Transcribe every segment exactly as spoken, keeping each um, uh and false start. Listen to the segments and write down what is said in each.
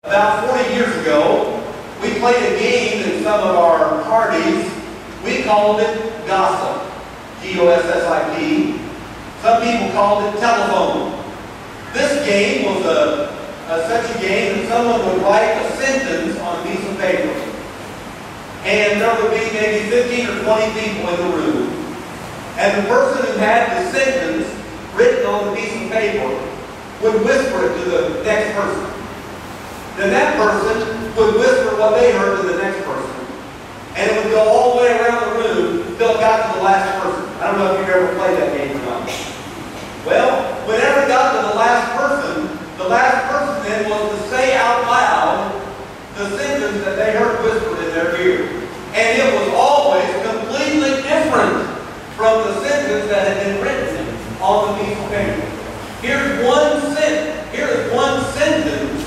About forty years ago, we played a game in some of our parties. We called it gossip, G O S S I P. Some people called it telephone. This game was a, a such a game that someone would write a sentence on a piece of paper. And there would be maybe fifteen or twenty people in the room. And the person who had the sentence written on the piece of paper would whisper it to the next person. Then that person would whisper what they heard to the next person. And it would go all the way around the room until it got to the last person. I don't know if you've ever played that game or not. Well, whenever it got to the last person, the last person then was to say out loud the sentence that they heard whispered in their ear. And it was always completely different from the sentence that had been written on the piece of paper. Here's one sentence. Here is one sentence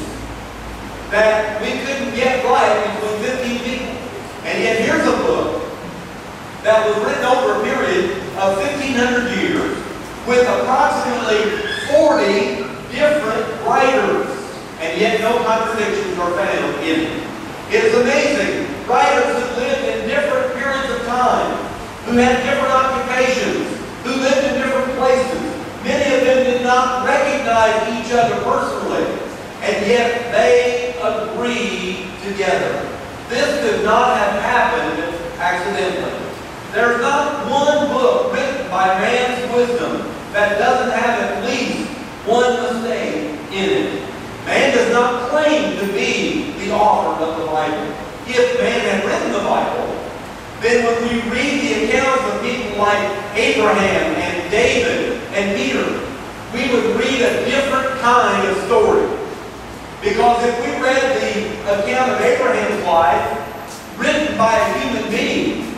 that we couldn't get right between fifteen people. And yet here's a book that was written over a period of fifteen hundred years with approximately forty different writers. And yet no contradictions are found in it. It is amazing. Writers who lived in different periods of time, who had different occupations, who lived in different places. Many of them did not recognize each other personally. And yet they agreed together. This could not have happened accidentally. There's not one book written by man's wisdom that doesn't have at least one mistake in it. Man does not claim to be the author of the Bible. If man had written the Bible, then when we read the accounts of people like Abraham and David and Peter, we would read a different kind of story. Because if we read the account of Abraham's life, written by a human being,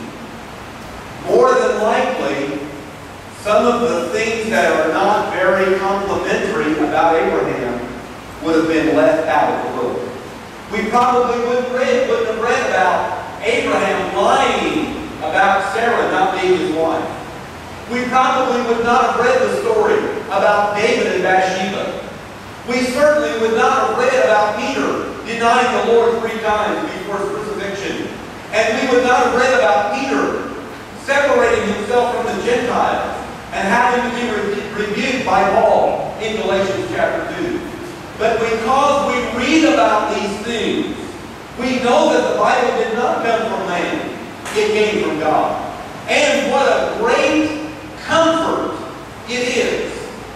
more than likely, some of the things that are not very complimentary about Abraham would have been left out of the book. We probably wouldn't, read, wouldn't have read about Abraham lying about Sarah not being his wife. We probably would not have read the story about David and Bathsheba. We certainly would not have read about Peter denying the Lord three times before his crucifixion. And we would not have read about Peter separating himself from the Gentiles and having to be re rebuked by Paul in Galatians chapter two. But because we read about these things, we know that the Bible did not come from man. It came from God. And what a great comfort it is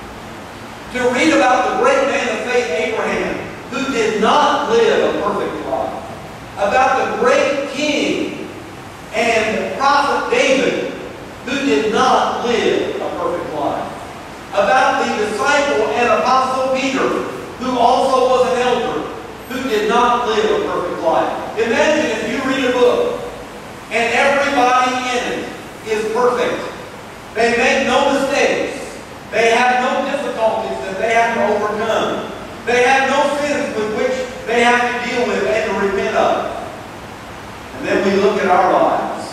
to read about the great man of faith, Abraham, who did not live a perfect life. About the great king and prophet David, who did not live a perfect life. About the disciple and apostle Peter, who also was an elder, who did not live a perfect life. Imagine if you read a book, and everybody in it is perfect. They make no mistakes. They have no difficulties that they have to overcome. They have no sins with which they have to deal with and to repent of. And then we look at our lives.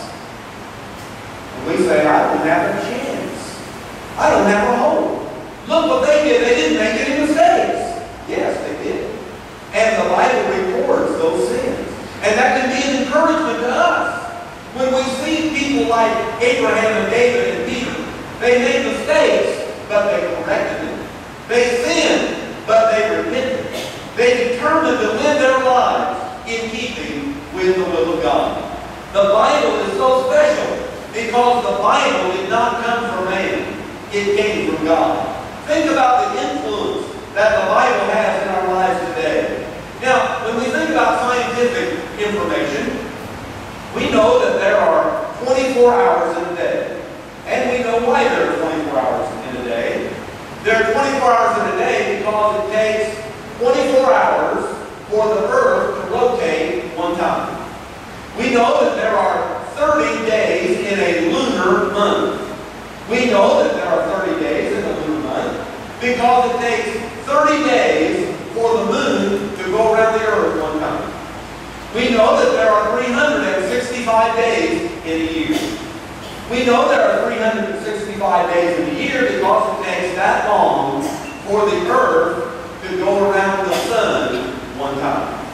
And we say, I don't have a chance. I don't have a hope. Look what they did. They didn't make any mistakes. Yes, they did. And the Bible records those sins. And that can be an encouragement to us. When we see people like Abraham and David and Peter, they made mistakes, but they corrected it. They sinned, but they repented. They determined to live their lives in keeping with the will of God. The Bible is so special because the Bible did not come from man. It came from God. Think about the influence that the Bible has in our lives today. Now, when we think about scientific information, we know that there are twenty-four hours in a day. And we know why there are twenty-four hours in a day. There are twenty-four hours in a day because it takes twenty-four hours for the earth to rotate one time. We know that there are thirty days in a lunar month. We know that there are thirty days in a lunar month because it takes thirty days for the moon to go around the earth one time. We know that there are three hundred sixty-five days in a year. We know there are three hundred sixty-five days in a year because it takes that long for the earth to go around the sun one time.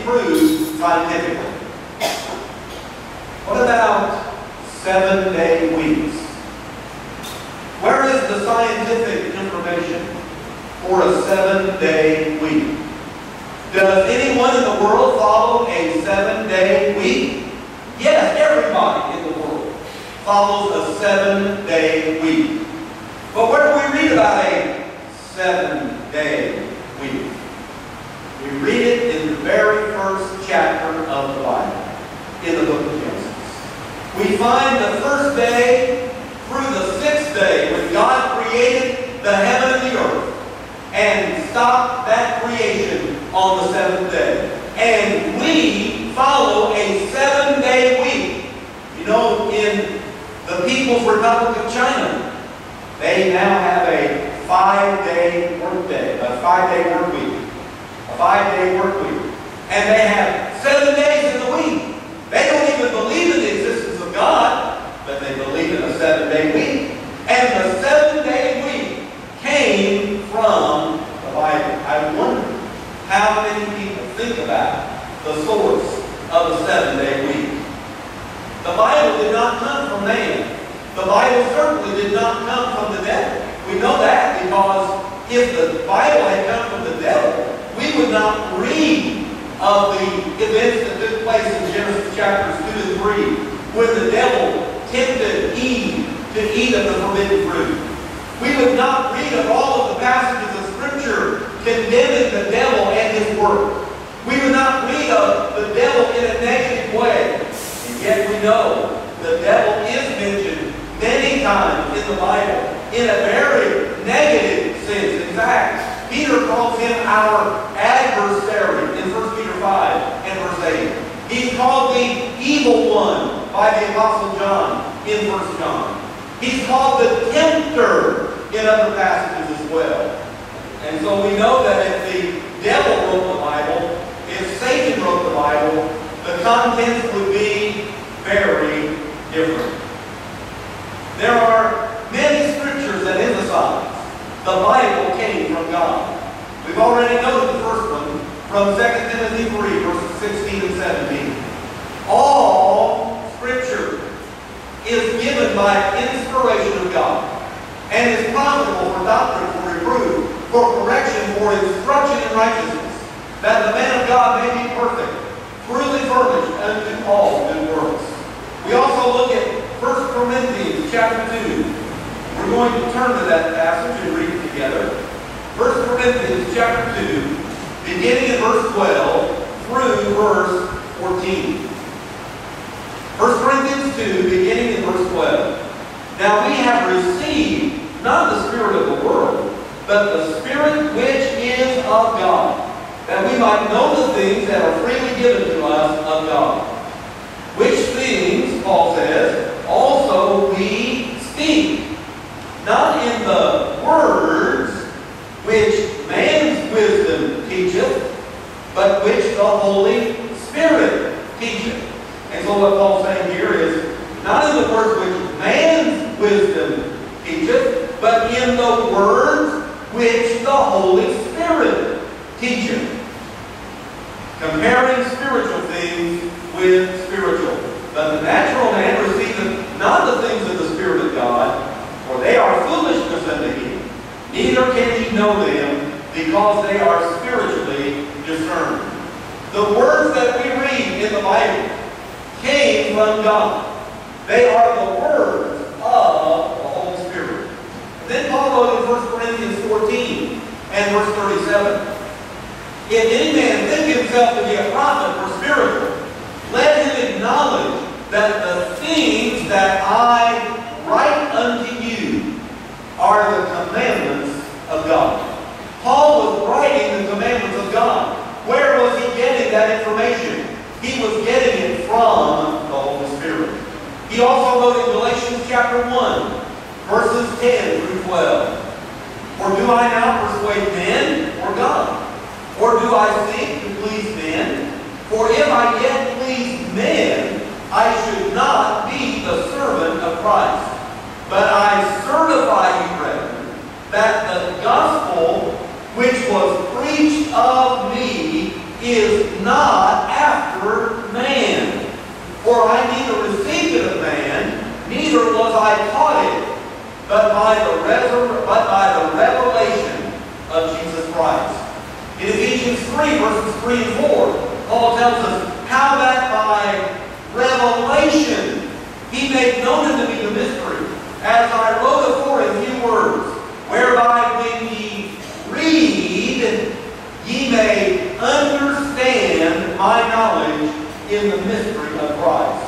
proved scientifically. What about seven-day weeks? Where is the scientific information for a seven-day week? Does anyone in the world follow a seven-day week? Yes, everybody in the world follows a seven-day week. But where do we read about a seven-day week? We read it in the very first chapter of the Bible, in the book of Genesis. We find the first day through the sixth day when God created the heaven and the earth and stopped that creation on the seventh day. And we follow a seven-day week. You know, in the People's Republic of China, they now have a five-day work day, a five-day work week, a five-day work week. And they have seven days in the week. They don't even believe in the existence of God, but they believe in a seven-day week. And the seven-day week came from the Bible. I wonder how many people think about the source of the seven-day week. The Bible did not come from man. The Bible certainly did not come from the devil. We know that because if the Bible had come from the devil, we would not read of the events that took place in Genesis chapters two and three, when the devil tempted Eve to eat of the forbidden fruit. We would not read of all of the passages of Scripture condemning the devil and his work. We would not read of the devil in a negative way. And yet we know the devil is mentioned many times in the Bible in a very negative sense. In fact, Peter calls him our adversary in First Peter five and verse eight. He's called the evil one by the Apostle John in First John. He's called the tempter in other passages as well. And so we know that if the devil wrote the Bible, if Satan wrote the Bible, the contents would be very different. There are many scriptures that emphasize the Bible came from God. We've already noted the first one from Second Timothy three, verses sixteen and seventeen. All Scripture is given by inspiration of God and is profitable for doctrine, for reproof, for correction, for instruction in righteousness, that the man of God may be perfect, truly furnished unto all good works. We also look at First Corinthians chapter two. We're going to turn to that passage and read it together. First Corinthians chapter two, beginning in verse twelve through verse fourteen. First Corinthians two, beginning in verse twelve. Now we have received not the spirit of the world, but the Spirit which is of God, that we might know the things that are freely given to us of God. Which things, Paul says, also we speak, not in the words which man's wisdom teacheth, but which the Holy Spirit teacheth. And so what Paul's saying here is, not in the words which man's wisdom teacheth, but in the words which the Holy Spirit teacheth. Comparing spiritual things with spiritual. But the natural man receiveth not the things of the Spirit of God, for they are foolishness unto him. Neither can he know them, because they are spiritually discerned. The words that we read in the Bible came from God. They are the words of the Holy Spirit. Then Paul wrote in First Corinthians fourteen and verse thirty-seven. If any man think himself to be a prophet or spiritual, let him acknowledge that the things that I write unto you are the commandments of God. Paul was writing the commandments of God. Where was he getting that information? He was getting it from the Holy Spirit. He also wrote in Galatians chapter one, verses ten through twelve. For do I now persuade men or God? Or do I seek to please men? For if I yet please men, I should not be the servant of Christ. But I certify you, brethren, that the gospel which was preached of me is not but by the resur- but by the revelation of Jesus Christ. In Ephesians three, verses three and four, Paul tells us how that by revelation he made known unto me the mystery, as I wrote afore in few words, whereby when ye read, ye may understand my knowledge in the mystery of Christ.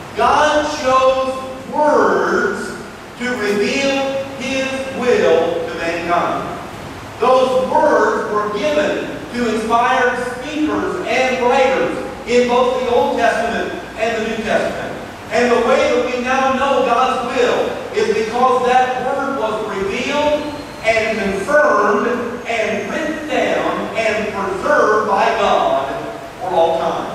God chose words to reveal His will to mankind. Those words were given to inspired speakers and writers in both the Old Testament and the New Testament. And the way that we now know God's will is because that word was revealed and confirmed and written down and preserved by God for all time.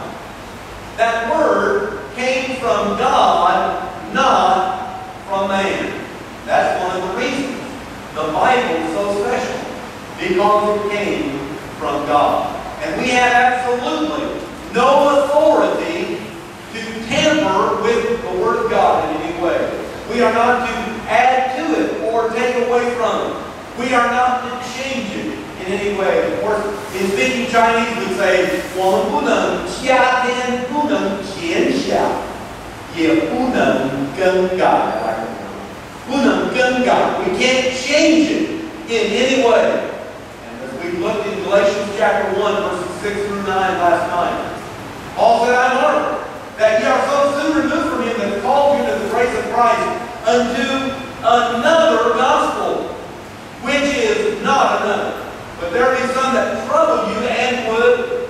That word came from God, not from man. That's one of the reasons the Bible is so special, because it came from God. And we have absolutely no authority to tamper with the Word of God in any way. We are not to add to it or take away from it. We are not to change it in any way. Of course, in speaking Chinese, we say, 我们不能加添，不能减小，也不能更改。不能更改. We can't change it in any way. And as we looked in Galatians chapter one, verses six through nine last night, Paul said, I marvel that ye are so soon removed from him that called you to the grace of Christ unto another gospel, which is not another. But there be some that trouble you and would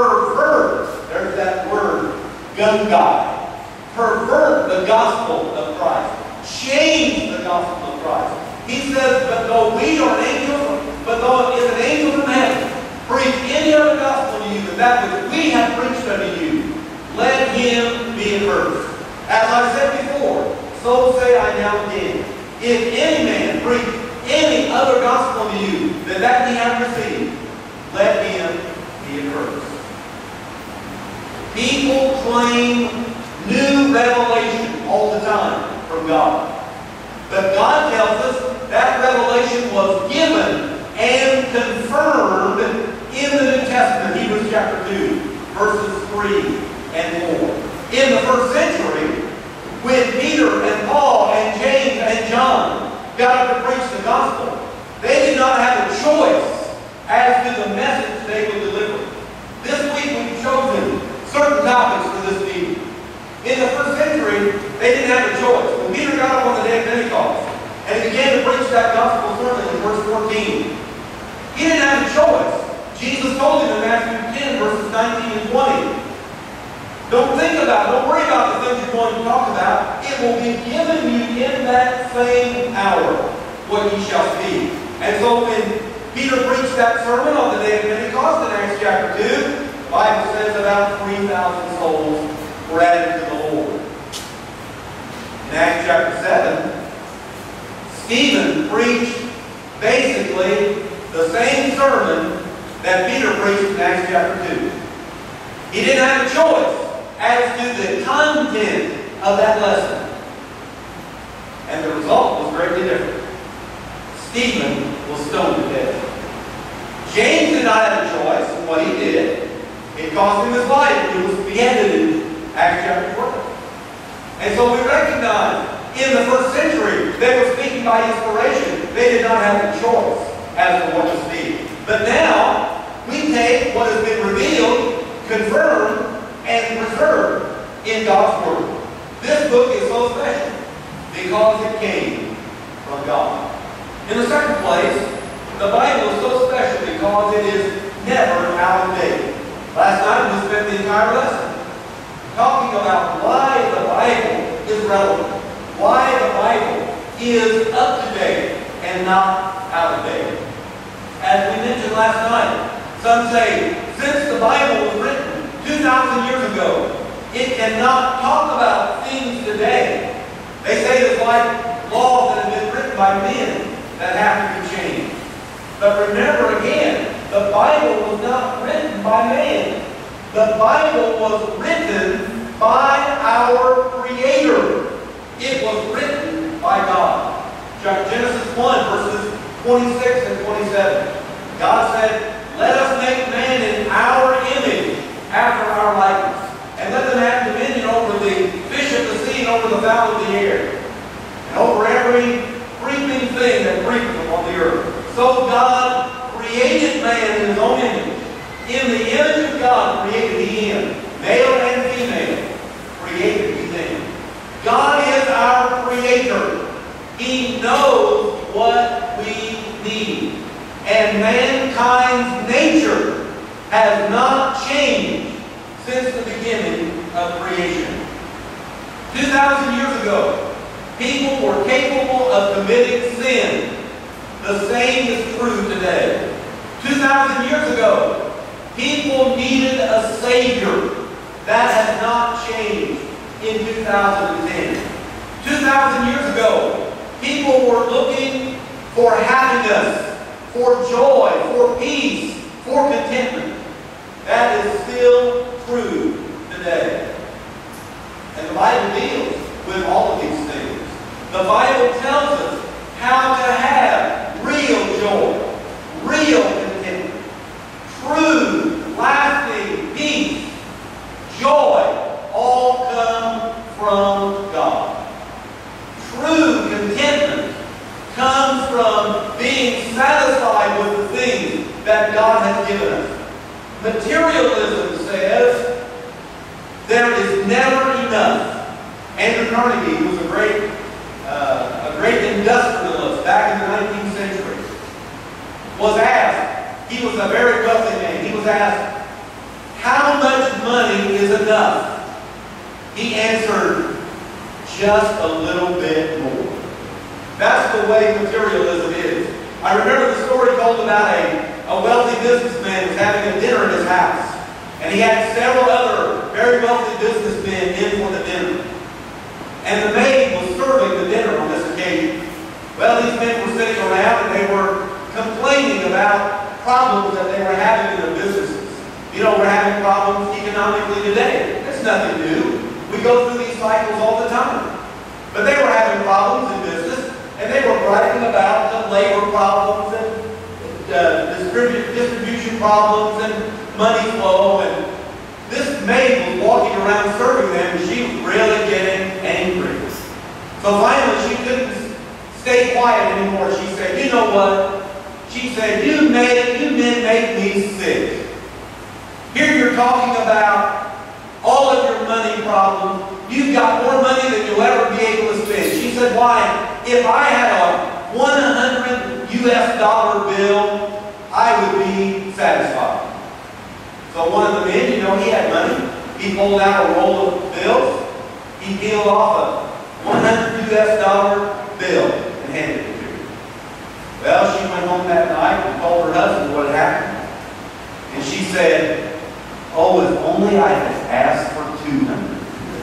pervert, there's that word, gungai, pervert the gospel of Christ. Change the gospel of Christ. He says, but though we are an angel, but though if an angel from heaven preach any other gospel to you than that which we have preached unto you, let him be accursed. As I said before, so say I now again. If any man preach any other gospel to you than that ye have received, let him be accursed. People claim new revelation all the time from God. But God tells us that revelation was given and confirmed in the New Testament, Hebrews chapter two, verses three and four. In the first century, when Peter and Paul and James and John got up to preach the gospel, they did not have a choice as to the message they would deliver. This week we've chosen certain topics for this meeting. In the first century, they didn't have a choice. When Peter got up on the day of Pentecost and he began to preach that gospel sermon in verse fourteen, he didn't have a choice. Jesus told him in Matthew ten, verses nineteen and twenty, don't think about it, don't worry about the things you're going to talk about. It will be given you in that same hour what ye shall speak. And so when Peter preached that sermon on the day of Pentecost in Acts chapter two, the Bible says about three thousand souls were added to the Lord. In Acts chapter seven, Stephen preached basically the same sermon that Peter preached in Acts chapter two. He didn't have a choice as to the content of that lesson. And the result was greatly different. Stephen was stoned to death. James did not have a choice in what he did. It cost him his life. He was beheaded in Acts chapter twelve. And so we recognize in the first century they were speaking by inspiration. They did not have a choice as to what to speak. But now we take what has been revealed, confirmed, and preserved in God's Word. This book is so special because it came from God. In the second place, the Bible is so special because it is never out of date. Last night we spent the entire lesson talking about why the Bible is relevant, why the Bible is up to date and not out of date. As we mentioned last night, some say, since the Bible was written two thousand years ago, it cannot talk about things today. They say it's like laws that have been written by men that have to be changed. But remember again, the Bible was not written by man. The Bible was written by our Creator. It was written by God. Genesis one, verses twenty-six and twenty-seven. God said, let us make man in our image, after our likeness, and let them have dominion over the fish of the sea and over the fowl of the air, and over every creeping thing that creepeth upon the earth. So God created man in his own image. In the image of God created he him. Male and female created he them. God is our creator. He knows what we need. And mankind's nature has not changed since the beginning of creation. two thousand years ago, people were capable of committing sin. The same is true today. two thousand years ago, people needed a Savior. That has not changed in two thousand ten. two thousand years ago, people were looking for happiness, for joy, for peace, for contentment. That is still true today. And the Bible deals with all of these things. The Bible tells us how to have real joy, real contentment, true, lasting peace, joy, all come from God. True contentment comes from being satisfied with the things that God has given us. Materialism says there is never enough. Andrew Carnegie, who was a great, uh, a great industrialist back in the nineteenth century, was asked, he was a very wealthy man, he was asked, how much money is enough? He answered, just a little bit more. That's the way materialism is. I remember the story told about a, a wealthy businessman was having a dinner at his house. And he had several other very wealthy businessmen in for the dinner. And the maid was serving the dinner on this occasion. Well, these men were sitting around and they were complaining about problems that they were having in their businesses. You know, we're having problems economically today. That's nothing new. We go through these cycles all the time. But they were having problems in business, and they were writing about the labor problems and uh, distribu distribution problems and money flow. And this maid was walking around serving them, and she was really getting angry. So finally, she couldn't stay quiet anymore. She said, you know what? She said, you, made, you men make me sick. Here you're talking about all of your money problems. You've got more money than you'll ever be able to spend. She said, why? If I had a one hundred U S dollar bill, I would be satisfied. So one of the men, you know, he had money. He pulled out a roll of bills. He peeled off a one hundred U S dollar bill and handed it to her. Well, she went home that night and told her husband what had happened. And she said, oh, if only I had asked for two hundred.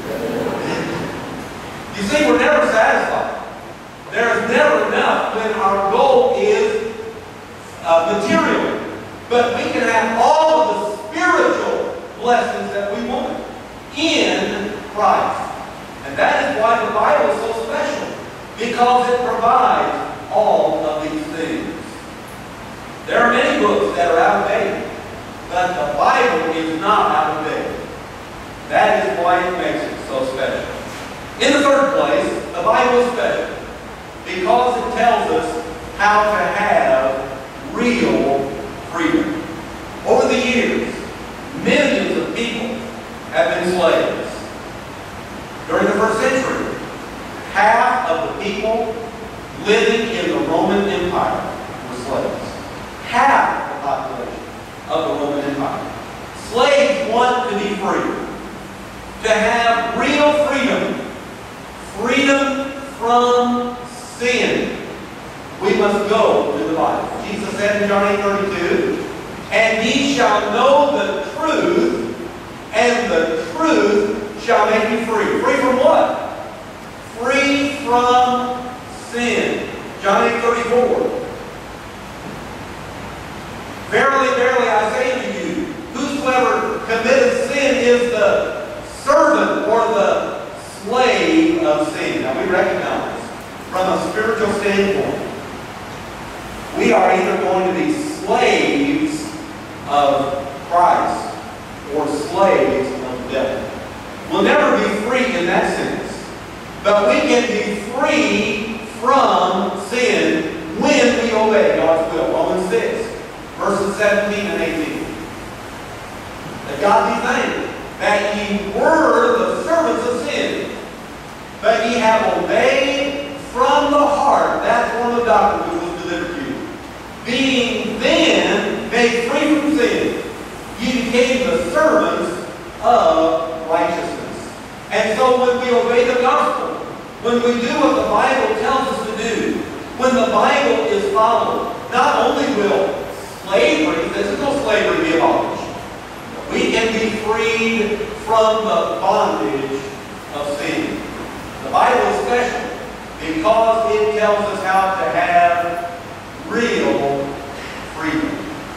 You see, we're never satisfied. There is never enough when our goal is uh, material. But we can have all of the spiritual blessings that we want in Christ. And that is why the Bible is so special. Because it provides all of these things. There are many books that are out of date. But the Bible is not out of date. That is why it makes it so special. In the third place, the Bible is special because it tells us how to have real freedom. Over the years, millions of people have been slaves. During the first century, half of the people living in the Roman Empire were slaves. Half the population of the Roman Empire. Slaves want to be free. To have real freedom. Freedom from sin. We must go to the Bible. Jesus said in John eight thirty-two, and ye shall know the truth, and the truth shall make you free. Free from what? Free from sin. John eight thirty-four. Verily, verily, I say to you, whosoever committeth sin is the servant or the slave of sin. Now we recognize from a spiritual standpoint. We are either going to be slaves of Christ or slaves of the devil. We'll never be free in that sense. But we can be free from sin when we obey God's will. Romans six, verses seventeen and eighteen. That God be thanked that ye were the servants of sin, but ye have obeyed from the heart that form of doctrine which was delivered to you. Being then made free from sin, ye became the servants of righteousness. And so when we obey the gospel, when we do what the Bible tells us to do, when the Bible is followed, not only will slavery, this is no slavery, be abolished, we can be freed from the bondage of sin. The Bible is special because it tells us how to have real freedom.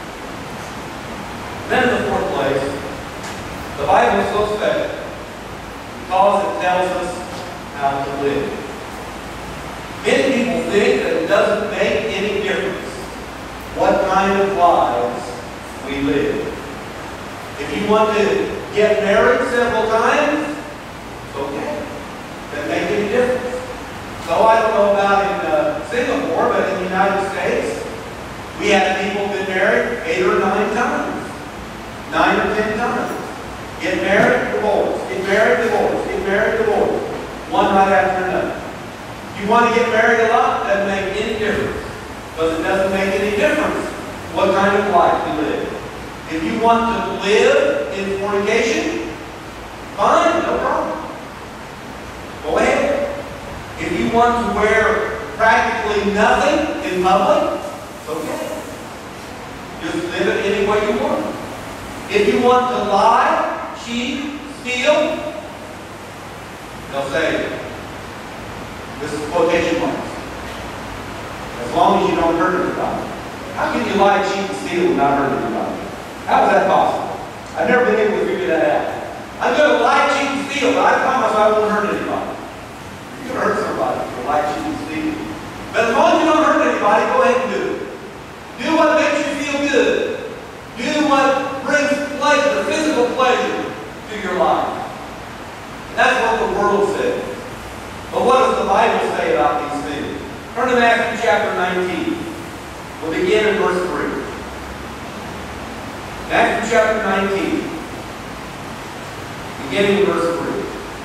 Then in the fourth place, the Bible is so special because it tells us how to live. Many people think that it doesn't make any difference what kind of lives we live. If you want to get married several times, it's okay. It doesn't make any difference. So I don't know about in uh, Singapore, but in the United States, we have people been married eight or nine times. Nine or ten times. Get married, divorce. Get married, divorce. Get married, divorce. One right after another. If you want to get married a lot, it doesn't make any difference. Because it doesn't make any difference what kind of life you live. If you want to live in fornication, fine, no problem. Go ahead. If you want to wear practically nothing in public, it's okay. Just live it any way you want. If you want to lie, cheat, steal, they'll say, this is quotation marks, as long as you don't hurt anybody. How can you lie, cheat, and steal without hurting anybody? How is that possible? I've never been able to figure that out. I'm going to lie, cheat, and steal, but I promise I won't hurt anybody. You're going to hurt somebody if you lie, cheat, and steal. But as long as you don't hurt anybody, go ahead and do it. Do what makes you feel good. Do what brings pleasure, physical pleasure to your life. That's what the world says. But what does the Bible say about these things? Turn to Matthew chapter nineteen. We'll begin in verse three. Matthew chapter nineteen, beginning in verse three.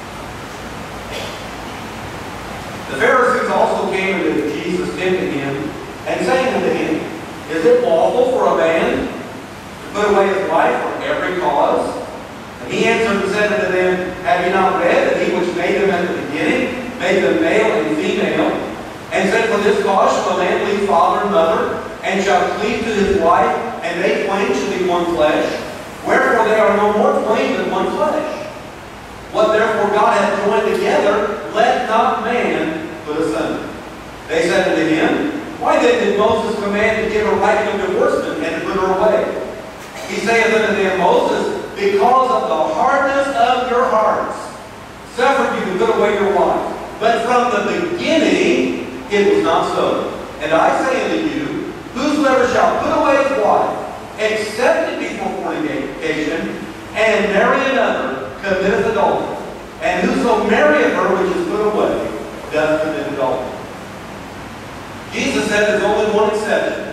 The Pharisees also came unto Jesus, tempting him, and saying unto him, Is it lawful for a man to put away his wife for every cause? And he answered and said unto them, Have ye not read that he which made them at the beginning made them male and female, and said, For this cause shall a man leave father and mother, and shall cleave to his wife, and they twain shall be one flesh. Wherefore they are no more twain than one flesh. What therefore God hath joined together, let not man put asunder. They said unto him, Why then did Moses command to give a right to divorcement and to put her away? He saith unto them, Moses, because of the hardness of your hearts, suffered you to put away your wife. But from the beginning it was not so. And I say unto you, Whosoever shall put away his wife, except it be for fornication, and marry another, committeth adultery. And whoso marrieth her which is put away, doth commit adultery. Jesus said there's only one exception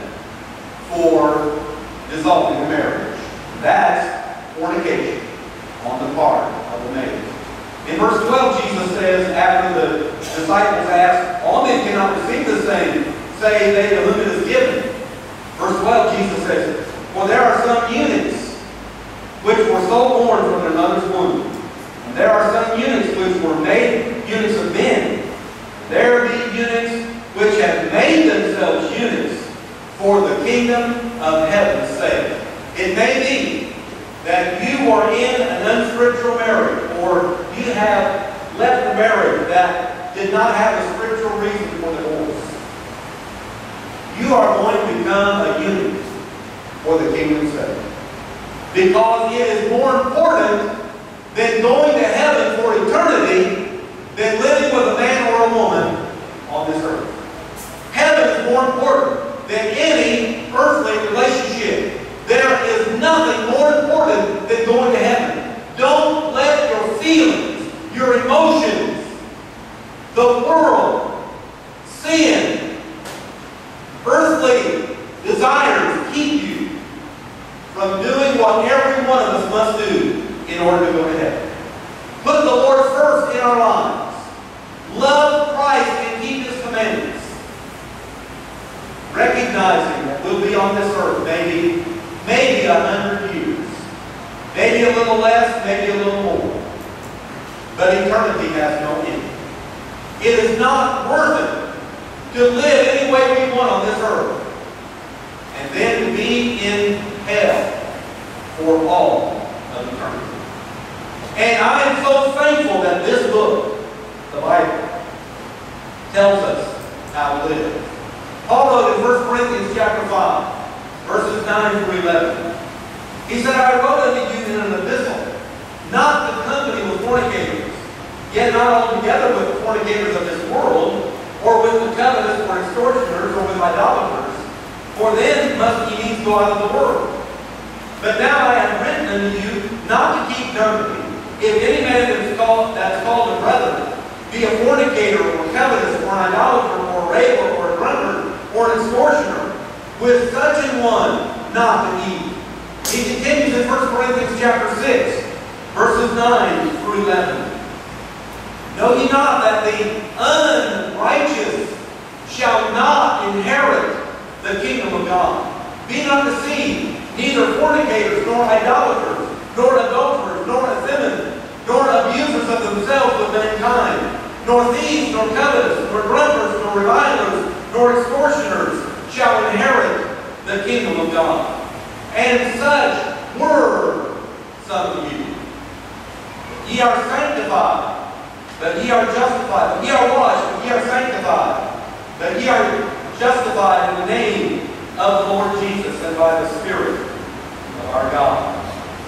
for dissolving a marriage. That's fornication on the part of the maid. In verse twelve, Jesus says, after the disciples asked, All men cannot receive the same, say they to whom it is given. Verse twelve, Jesus says, For there are some eunuchs which were so born from their mother's womb. And there are some eunuchs which were made eunuchs of men. There be eunuchs which have made themselves eunuchs for the kingdom of heaven's sake. It may be that you are in an unspiritual marriage, or you have left a marriage that did not have a spiritual reason for divorce. You are going to become a eunuch for the kingdom's sake. Because it is more important than going to heaven for eternity than living with a man or a woman on on this earth. Heaven is more important than any earthly relationship. There is nothing more important than going to heaven. Don't let your feelings, your emotions, the world, sin, earthly desires keep you from doing what every one of us must do in order to go to heaven. Put the Lord first in our lives. Love Christ and keep His commandments. Recognizing that we'll be on this earth maybe, maybe a hundred years. Maybe a little less, maybe a little more. But eternity has no end. It is not worth it to live any way we want on this earth and then to be in hell for all of eternity. And I am so thankful that this book, the Bible, tells us how to live. Paul wrote in First Corinthians chapter five, verses nine through eleven. He said, I wrote unto you in an epistle, not to company with fornicators, yet not altogether with the fornicators of this world, or with the covetous, or extortioners, or with idolaters, for then must ye needs go out of the world. But now I have written unto you not to keep company. If any man that is called, that is called a brother be a fornicator, or covetous, or an idolater, or a railer, or a drunkard, or an extortioner, with such an one not to eat. He continues in First Corinthians chapter six, verses nine through eleven. Know ye not that the unrighteous shall not inherit the kingdom of God? Be not deceived, neither fornicators, nor idolaters, nor adulterers, nor effeminate, nor abusers of themselves with mankind, nor thieves, nor covetous, nor drunkards, nor revilers, nor extortioners shall inherit the kingdom of God. And such were some of you. Ye are sanctified, but ye are justified. But ye are washed, but ye are sanctified. But ye are justified in the name of the Lord Jesus and by the Spirit of our God.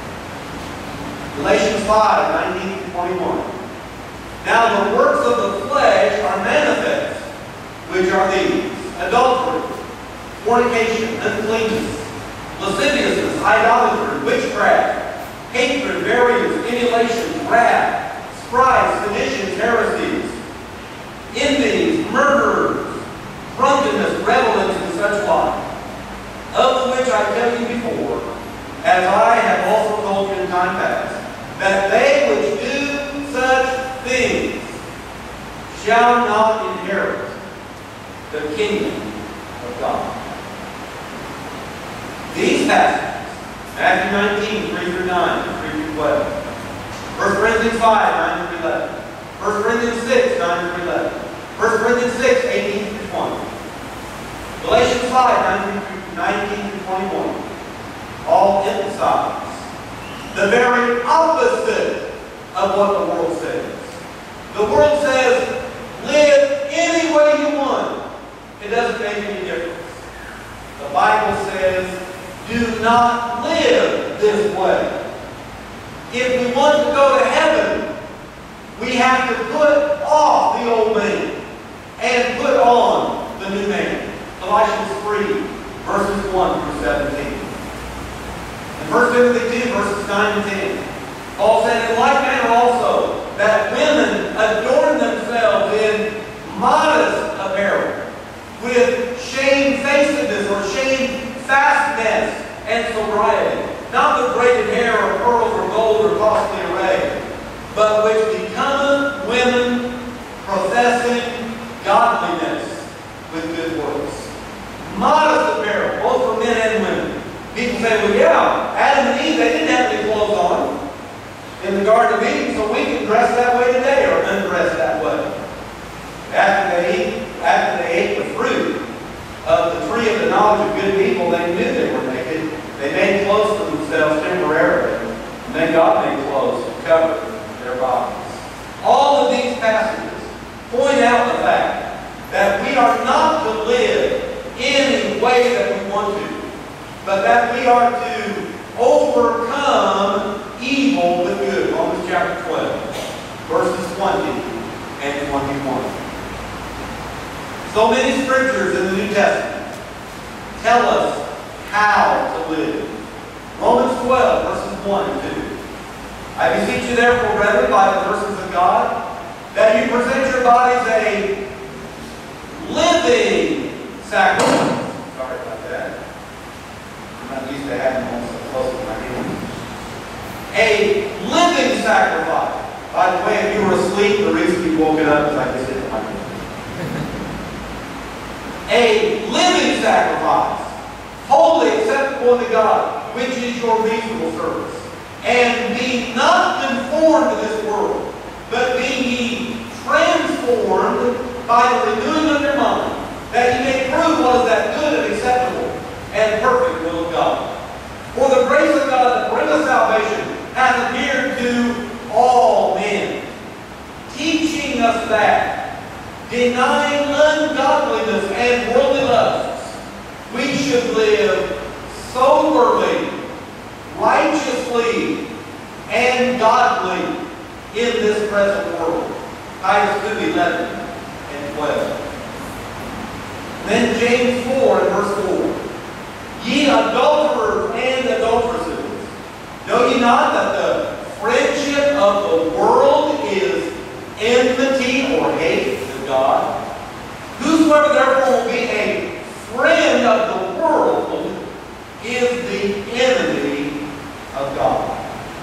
Galatians five, nineteen to twenty-one. Now the works of the flesh are manifest, which are these: adultery, fornication, uncleanness, lasciviousness, idolatry, witchcraft, hatred, variance, emulation, wrath, strife, seditions, heresies, envies, murders, drunkenness, revelings, and such like, of which I tell you before, as I have also told you in time past, that they which do such things shall not inherit the kingdom of God. These passages, Matthew nineteen, three through nine, three through twelve. First Corinthians five, nine through eleven. First Corinthians six, nine through eleven. First Corinthians six, eighteen through twenty. Galatians five, nineteen through twenty-one. All emphasize the very opposite of what the world says. The world says, live any way you want. It doesn't make any difference. The Bible says, do not live this way. If we want to go to heaven, we have to put off the old man and put on the new man. Colossians three, verses one through seventeen. In First Timothy two, verses nine and ten. Paul said, in like manner also, that women adorn themselves in modest apparel, with shamefacedness or shamefastness and sobriety, not with braided hair or pearls or gold or costly array, but which becometh women professing godliness with good works. Modest apparel, both for men and women. People say, well, yeah, Adam and Eve, they didn't have any clothes on in the Garden of Eden, so we can dress that way today or undress that way. After they ate, after they ate the fruit of the tree of the knowledge of good and evil, they knew they were naked. They made clothes for themselves temporarily. And then God made clothes to cover their bodies. All of these passages point out the fact that we are not to live any way that we want to, but that we are to overcome evil with good. Romans chapter twelve, verses twenty and twenty-one. scriptures in the New Testament tell us how to live. Romans twelve, verses one and two. I beseech you therefore, brethren, by the mercies of God, that you present your bodies a living sacrifice. Sorry about that. I'm not used to having one so close to my hand. A living sacrifice. By the way, if you were asleep, the reason you woke up is I just hit the microphone. A living sacrifice, holy, acceptable unto God, which is your reasonable service. And be not conformed to this world, but be ye transformed by the renewing of your mind, that ye may prove what is that good and acceptable and perfect will of God. For the grace of God that bringeth salvation hath appeared to all men, teaching us that, denying ungodliness and worldly lusts, we should live soberly, righteously, and godly in this present world. Titus two, eleven and twelve. Then James four and verse four. Ye adulterers and adulteresses, know ye not that the friendship of the world is enmity or hate to God? Whosoever therefore will be a friend of the world is the enemy of God.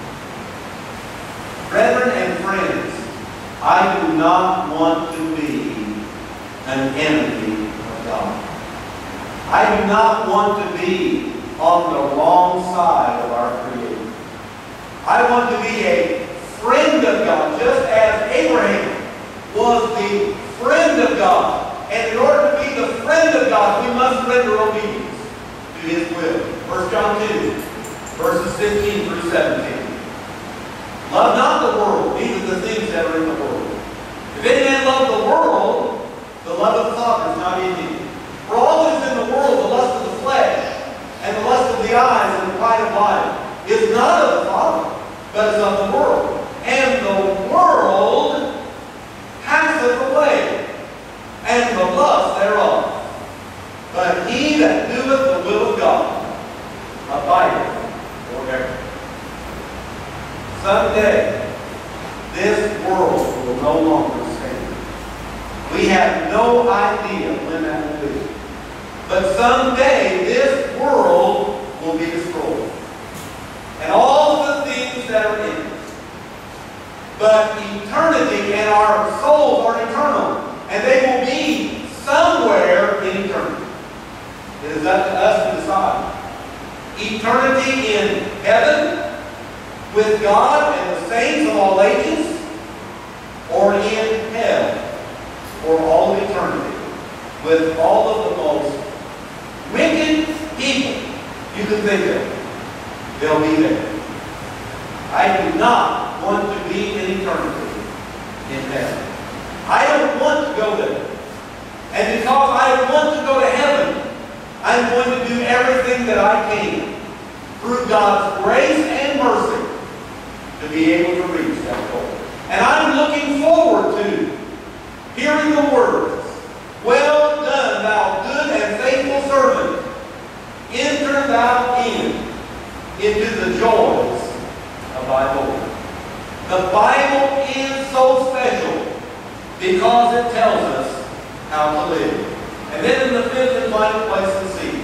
Brethren and friends, I do not want to be an enemy of God. I do not want to be on the wrong side of our Creator. I want to be a friend of God, just as Abraham was the friend of God. And in order to be the friend of God, we must render obedience to His will. First John two, verses fifteen through seventeen. Love not the world, neither the things that are in the world. If any man love the world, the love of the Father is not in him. For all that is in the world, the lust of the flesh, and the lust of the eyes, and the pride of life, is not of the Father, but is of the world. And the world passeth away, and the lust thereof. But he that doeth the will of God abideth forever. Someday, this world will no longer stand. We have no idea when that will be. But someday, this world will be destroyed. And all the things that are in it. But eternity and our souls are eternal. And they will be somewhere in eternity. It is up to us to decide. Eternity in heaven with God and the saints of all ages, or in hell for all eternity with all of the most wicked people you can think of. They'll be there. I do not want to be in eternity in heaven. I don't want to go there. And because I want to go to heaven, I'm going to do everything that I can through God's grace and mercy to be able to reach that goal. And I'm looking forward to hearing the words, "Well done, thou good and faithful servant. Enter thou in into the joys of thy Lord." The Bible is so special because it tells us how to live. And then in the fifth and final place in C,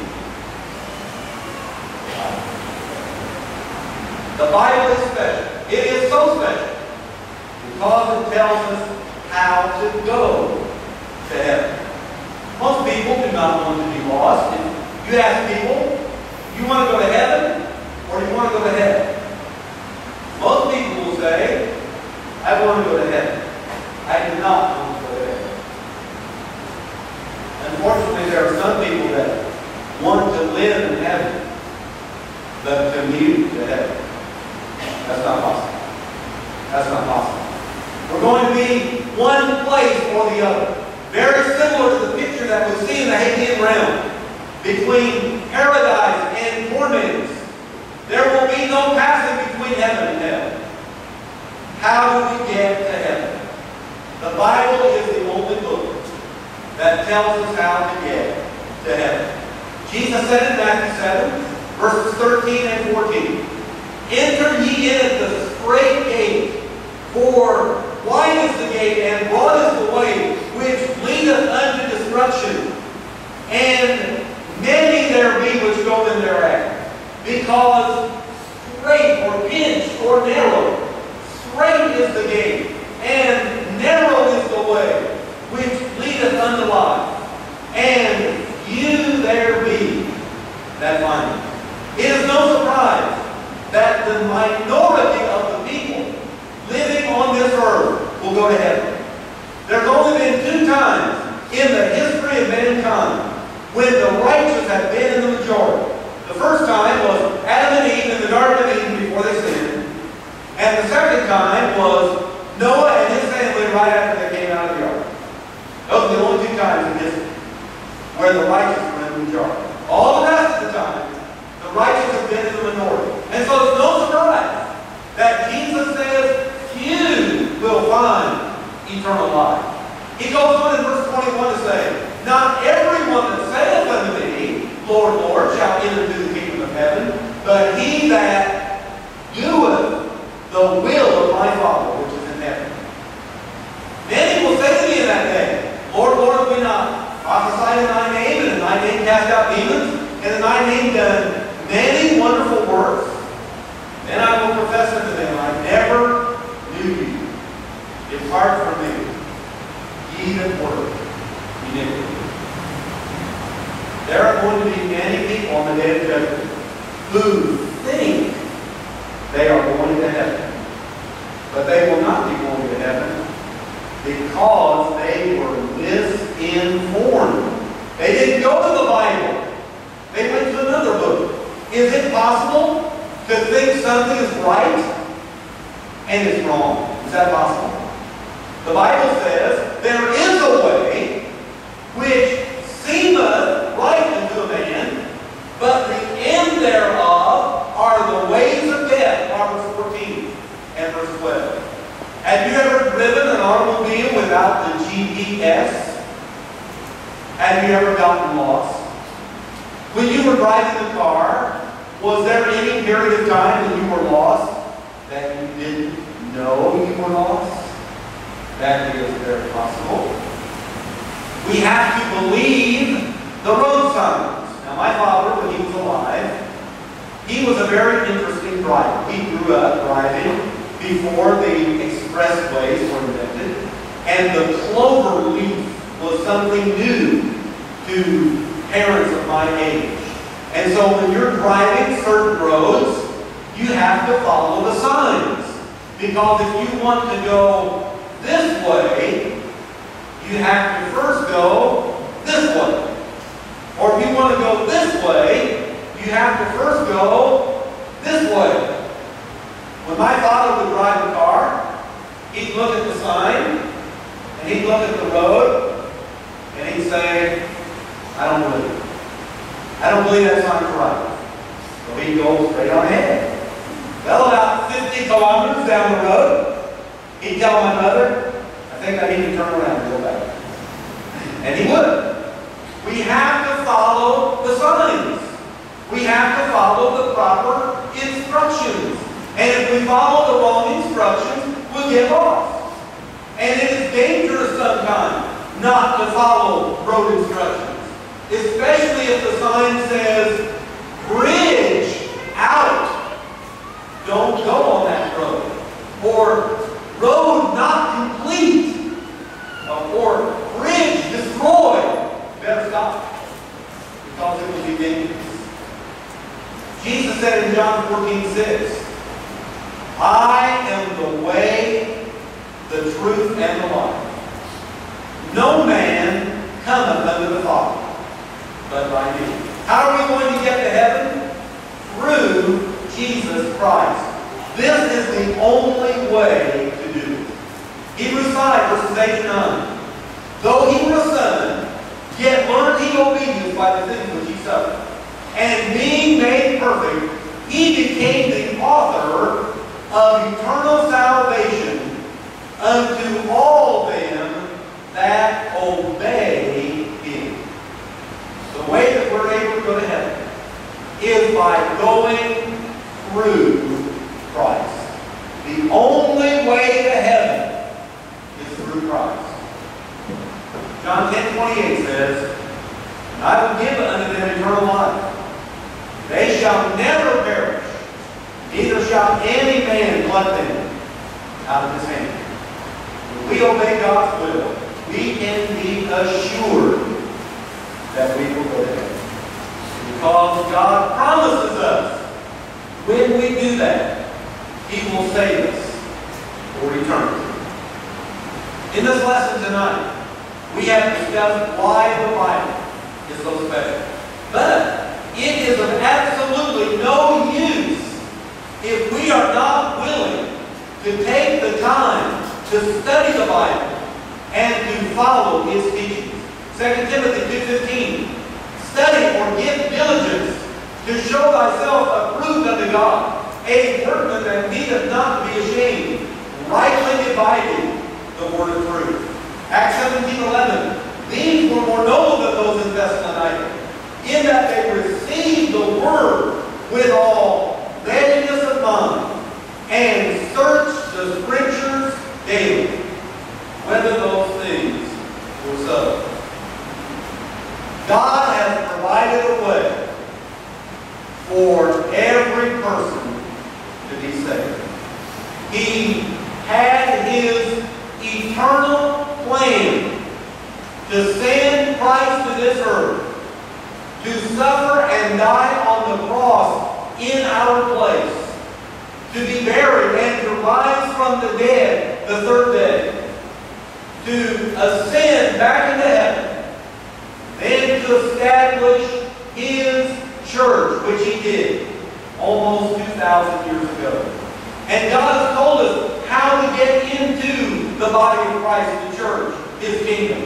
the Bible is special. It is so special because it tells us how to go to heaven. Most people do not want to be lost. If you ask people, you want to go to heaven or do you want to go to hell? Most people will say, I want to go to heaven. I do not want to go to heaven. Unfortunately, there are some people that want to live in heaven, but commute to heaven. That's not possible. That's not possible. We're going to be one place or the other. Very similar to the picture that we see in the Hadean realm between paradise and torments. There will be no passing between heaven and hell. How do we get to heaven? The Bible is the only book that tells us how to thirteen and fourteen. Enter ye in at the strait gate, for wide is the gate, and broad is the way, which leadeth unto destruction. And many there be which go in thereat. Because strait or pinch or narrow, strait is the gate, and narrow is the way, which leadeth unto life. And few there be that find it. It is no surprise that the minority of the people living on this earth will go to heaven. There's only been two times in the history of mankind when the righteous have been in the majority. The first time was Adam and Eve in the Garden of Eden before they sinned. And the second time was Noah and his family right after they came out of the ark. Those are the only two times in history where the righteous were in the majority. All the rest of the time, the righteous have been in the minority. And so it's no surprise that Jesus says, few will find eternal life. He goes on in verse twenty-one to say, not everyone that saith unto me, Lord, Lord, shall enter into the kingdom of heaven, but he that doeth the will of my Father which is in heaven. Many will say to me in that day, Lord, Lord, have we not prophesied in thy name, and in thy name cast out demons, and in thy name done many wonderful works? Then I will profess unto them, I never knew you. Depart from me, ye that work iniquity. There are going to be many people on the day of judgment who think they are going to heaven. But they will not be going to heaven because they were misinformed. They didn't go to the Bible. They went to another book. Is it possible to think something is right and it's wrong? Is that possible? The Bible says there is a way which seemeth right unto a man, but the end thereof are the ways of death. Proverbs fourteen and verse twelve. Have you ever driven an automobile without the G P S? Have you ever gotten lost? When you were driving the car, was there any period of time when you were lost that you didn't know you were lost? That is very possible. We have to believe the road signs. Now, my father, when he was alive, he was a very interesting driver. He grew up driving before the expressways were invented, and the clover leaf was something new to parents of my age. And so when you're driving certain roads, you have to follow the signs. Because if you want to go this way, you have to first go this way. Or if you want to go this way, you have to first go this way. When my father would drive the car, he'd look at the sign, and he'd look at the road, and he'd say, I don't believe it. I don't believe that sign's right. So he'd go straight on ahead. Well, about fifty kilometers down the road, he'd tell my mother, I think I need to turn around and go back. And he would. We have to follow the signs. We have to follow the proper instructions. And if we follow the wrong instructions, we'll get lost. And it is dangerous sometimes not to follow road instructions. Especially if the sign says, bridge out. Don't go on that road. Or road not complete. Or bridge destroyed. Better stop. Because it will be dangerous. Jesus said in John fourteen six, I am the way, the truth, and the life. No man cometh unto the Father but by me. How are we going to get to heaven? Through Jesus Christ. This is the only way to do it. Hebrews five, verses eight and nine. Though he were a son, yet learned he obedience by the things which he suffered. And being made perfect, he became the author of eternal salvation unto all them that obey him. The way that we're able to go to heaven is by by going through Christ. The only way to heaven is through Christ. John ten twenty-eight says, "And I will give unto them eternal life. They shall never perish, neither shall any man pluck them out of his hand." When we obey God's will, we can be assured that we will go to heaven. Because God promises us, when we do that, He will save us for eternity. In this lesson tonight, we have discussed why the Bible is so special. But it is of absolutely no use if we are not willing to take the time to study the Bible and to follow its teachings. Second Timothy two fifteen, "Study or give diligence to show thyself approved unto God, a workman that needeth not to be ashamed, rightly dividing the word of truth." Acts seventeen eleven, "These were more noble than those in Thessalonica, in that they received the word with all readiness of mind, and searched the Scriptures daily, whether those things were so." God has provided a way for every person to be saved. He had His eternal plan to send Christ to this earth, to suffer and die on the cross in our place, to be buried and to rise from the dead the third day, to ascend back into heaven, then to establish His church, which He did almost two thousand years ago. And God has told us how to get into the body of Christ, the church, His kingdom.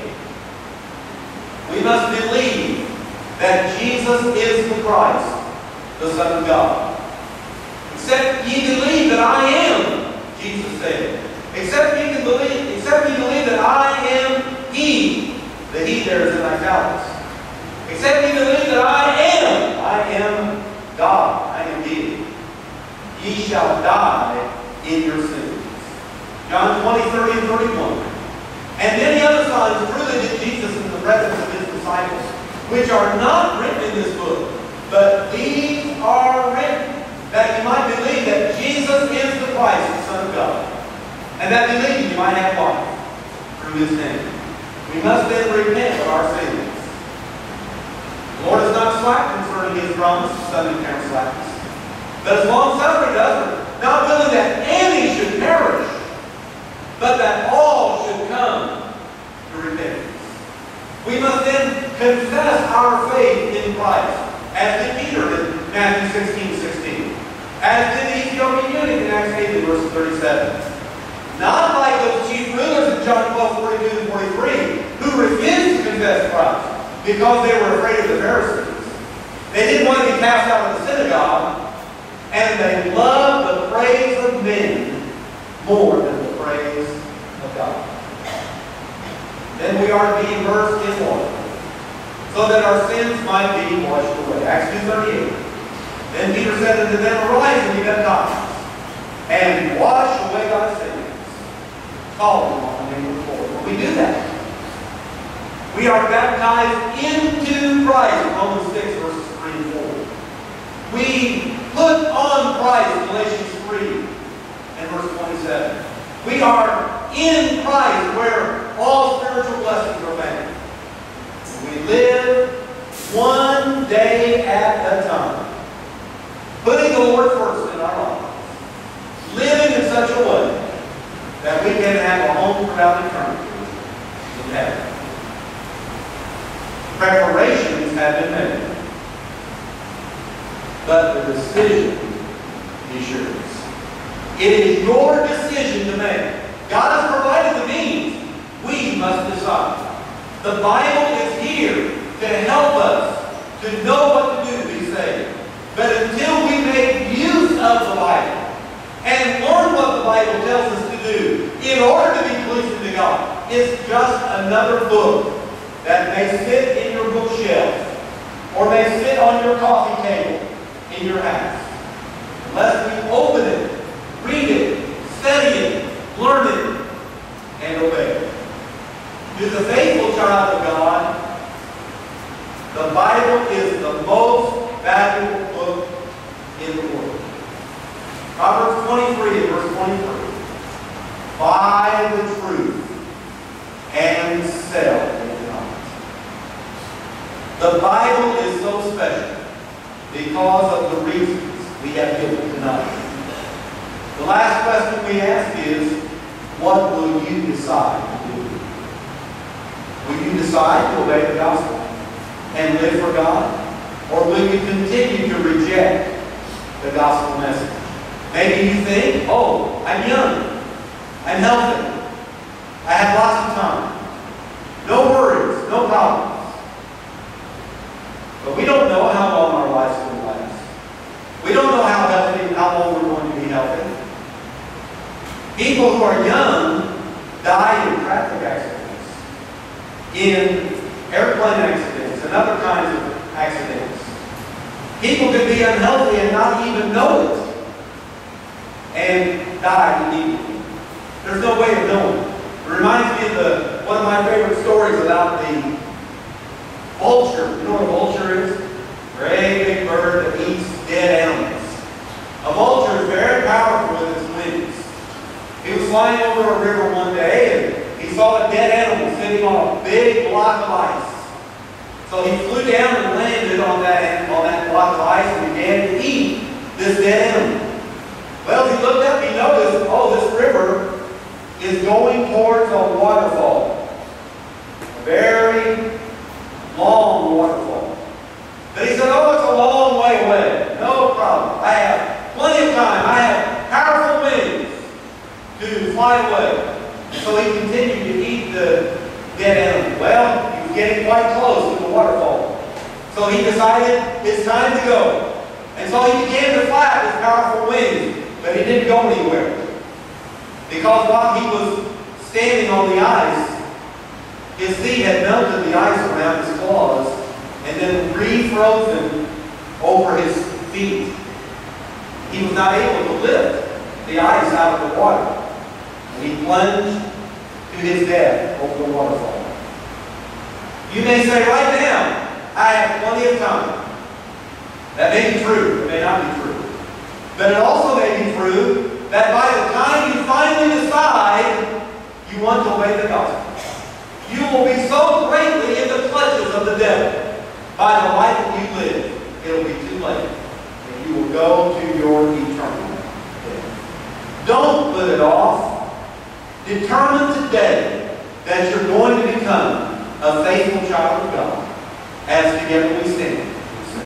We must believe that Jesus is the Christ, the Son of God. "Except ye believe that I am," Jesus said. Except ye can believe, except ye believe that I am He. The He there is in italics. "Except ye believe that I am, I am God, I am He. Ye shall die in your sins." John twenty, thirty, and thirty-one. "And many other signs truly did Jesus in the presence of His disciples, which are not written in this book, but these are written, that you might believe that Jesus is the Christ, the Son of God, and that believing you might have life through His name." We must then repent of our sins. The Lord is not slack concerning His promise, some count slackness, but is long-suffering to us, not willing that any should perish, but that all should come to repentance. We must then confess our faith in Christ, as did Peter in Matthew sixteen sixteen, as did the Ethiopian eunuch in Acts eight, verse thirty-seven. Not like those chief rulers in John twelve, forty-two and forty-three, who refused to confess Christ because they were afraid of the Pharisees. They didn't want to be cast out of the synagogue, and they loved the praise of men more than the praise of God. Then we are to be immersed in water, so that our sins might be washed away. Acts two thirty-eight. Then Peter said unto them, "Arise and be baptized, and wash away thy sins, calling on the name of the Lord." When we do that, we are baptized into Christ, Romans six, verses three and four. We put on Christ, Galatians three and verse twenty-seven. We are in Christ, where all spiritual blessings are found. We live one day at a time, putting the Lord first in our lives, living in such a way that we can have a home throughout eternity in heaven. Preparations have been made, but the decision is yours. It is your decision to make. God has provided the means. We must decide. The Bible is here to help us to know what to do to be saved. But until we make use of the Bible and learn what the Bible tells us to do in order to be pleasing to God, it's just another book that may sit in your bookshelf or may sit on your coffee table in your house unless we open it, read it, study it, learn it, and obey it. To the faithful child of God, the Bible is the most valuable book in the world. Proverbs twenty-three and verse twenty-three. Buy the truth and sell the lies. The Bible is so special because of the reasons we have given tonight. The last question we ask is, what will you decide to do? Will you decide to obey the gospel and live for God? Or will you continue to reject the gospel message? Maybe you think, oh, I'm young, I'm healthy, I have lots of time, no worries, no problems. But we don't know how long our lives will last. We don't know how healthy, how long we're going to be healthy. People who are young die in traffic accidents, in airplane accidents, and other kinds of accidents. People can be unhealthy and not even know it, and die immediately. There's no way of knowing. It reminds me of the, one of my favorite stories about the vulture. You know what a vulture is? Great big bird that eats dead animals. A vulture is very powerful with its wings. He was flying over a river one day and he saw a dead animal sitting on a big block of ice. So he flew down and landed on that, on that block of ice and began to eat this dead animal. Well, he looked up, he noticed, oh, this river is going towards a waterfall. A very long waterfall. But he said, oh, it's a long way away. No problem. I have plenty of time. I have powerful wings to fly away. And so he continued to eat the dead animal. Well, he was getting quite close to the waterfall. So he decided it's time to go. And so he began to flap his powerful wings, but he didn't go anywhere. Because while he was standing on the ice, his feet had melted the ice around his claws and then refrozen over his feet. He was not able to lift the ice out of the water. And he plunged to his death over the waterfall. You may say, right now, I have plenty of time. That may be true. It may not be true. But it also may be true that by the time you finally decide you want to obey the gospel, you will be so greatly in the clutches of the devil by the life that you live, it will be too late. And you will go to your eternal death. Don't put it off. Determine today that you're going to become a faithful child of God as together we stand.